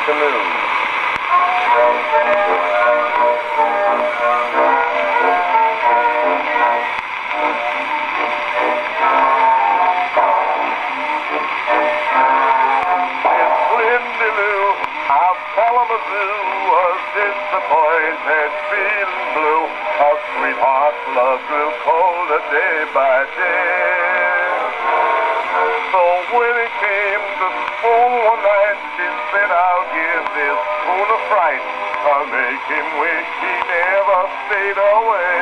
canoe. Kalamazoo was disappointed, feeling blue. Her sweetheart's love grew colder day by day. So when it came to school one night, she said, I'll give this fool a fright. I'll make him wish he never stayed away.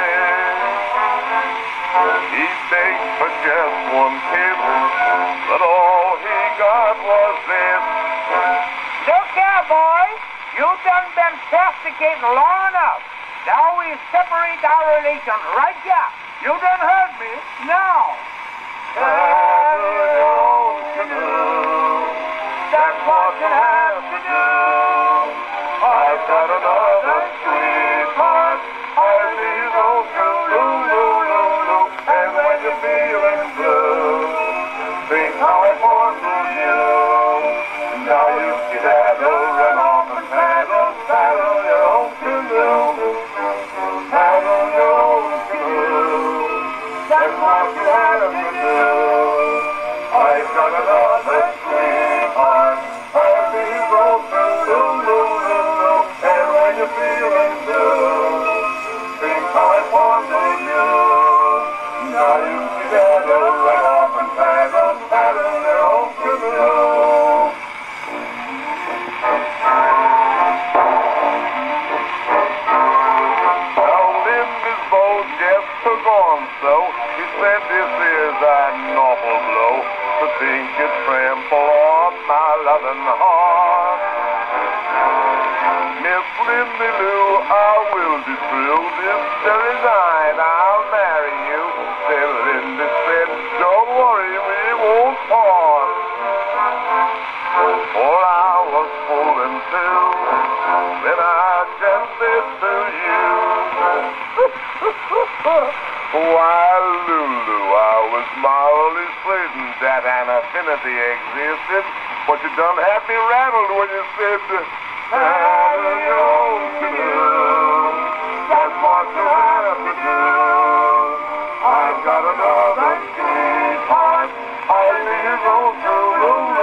He begged for just one kiss, but all he got was this. Look there, boy. You done been castigating long enough. Now we separate our relations right here. You done heard me. Now. Paddle your own canoe. That's what you have to do. I've got another sweetheart. I'll be those loo-loo-loo-loo. And when you're feeling blue, think how I fondled you. Now you see that run off and paddle your own canoe. Paddle your own canoe. That's what you have to do. I've got another sweetheart. I'll be those loo-loo-loo-loo. And when you're feeling blue, think how I fondled you. Now you see that run off and paddle your own canoe. So he said this is an awful blow to think it trample on my loving heart. Miss Lindy Lou, I will be thrilled if very night I'll marry you. Then Lindy said, don't worry, we won't part. For I was fooling too when I just said to you. Why, Lulu, I was morally certain that an affinity existed, but you done had me rattled when you said, paddle your own canoe. That's what you have to do. I've got another sweetheart. I live on through